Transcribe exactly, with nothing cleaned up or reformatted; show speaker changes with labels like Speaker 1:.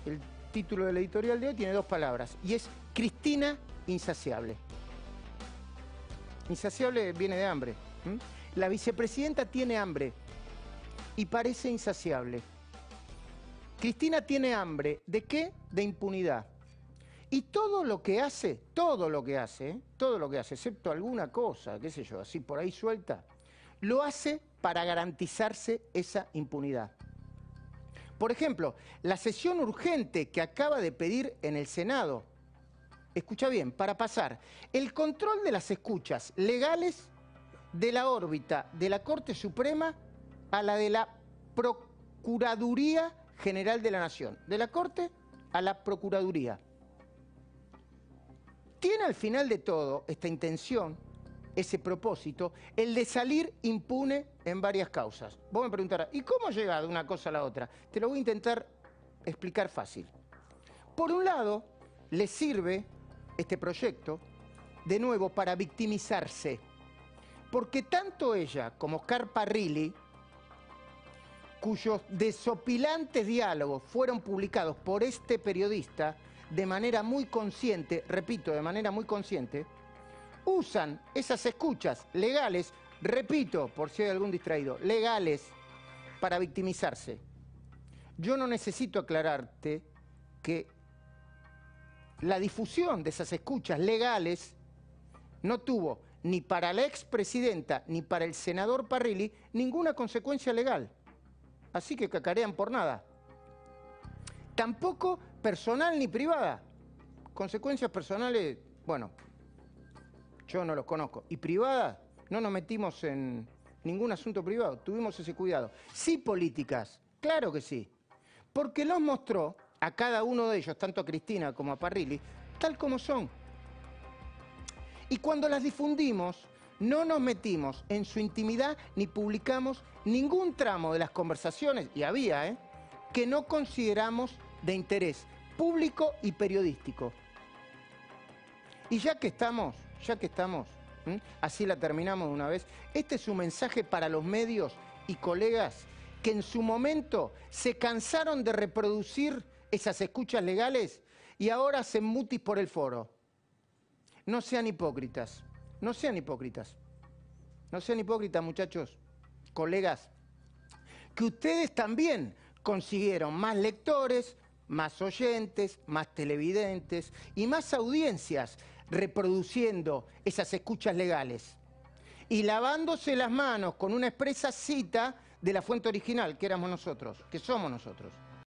Speaker 1: el título del editorial de hoy tiene dos palabras, y es Cristina insaciable. Insaciable viene de hambre. ¿Mm? La vicepresidenta tiene hambre y parece insaciable. Cristina tiene hambre, ¿de qué? De impunidad. Y todo lo que hace, todo lo que hace, ¿eh? todo lo que hace, excepto alguna cosa, qué sé yo, así por ahí suelta, lo hace para garantizarse esa impunidad. Por ejemplo, la sesión urgente que acaba de pedir en el Senado, escucha bien, para pasar el control de las escuchas legales de la órbita de la Corte Suprema a la de la Procuraduría General de la Nación, de la Corte a la Procuraduría. Tiene al final de todo esta intención, ese propósito, el de salir impune en varias causas. Vos me preguntarás, ¿y cómo llega de una cosa a la otra? Te lo voy a intentar explicar fácil. Por un lado, le sirve este proyecto, de nuevo, para victimizarse. Porque tanto ella como Oscar Parrilli, cuyos desopilantes diálogos fueron publicados por este periodista de manera muy consciente, repito, de manera muy consciente, usan esas escuchas legales, repito, por si hay algún distraído, legales, para victimizarse. Yo no necesito aclararte que la difusión de esas escuchas legales no tuvo ni para la expresidenta ni para el senador Parrilli ninguna consecuencia legal. Así que cacarean por nada. Tampoco personal ni privada. Consecuencias personales, bueno, yo no los conozco. Y privadas, no nos metimos en ningún asunto privado, tuvimos ese cuidado. Sí políticas, claro que sí. Porque los mostró a cada uno de ellos, tanto a Cristina como a Parrilli, tal como son. Y cuando las difundimos, no nos metimos en su intimidad ni publicamos ningún tramo de las conversaciones, y había, ¿eh?, que no consideramos de interés público y periodístico. Y ya que estamos, ya que estamos, ¿m? así la terminamos de una vez, este es un mensaje para los medios y colegas que en su momento se cansaron de reproducir esas escuchas legales y ahora hacen mutis por el foro. No sean hipócritas, no sean hipócritas, no sean hipócritas, muchachos, colegas, que ustedes también consiguieron más lectores, más oyentes, más televidentes y más audiencias reproduciendo esas escuchas legales y lavándose las manos con una expresa cita de la fuente original, que éramos nosotros, que somos nosotros.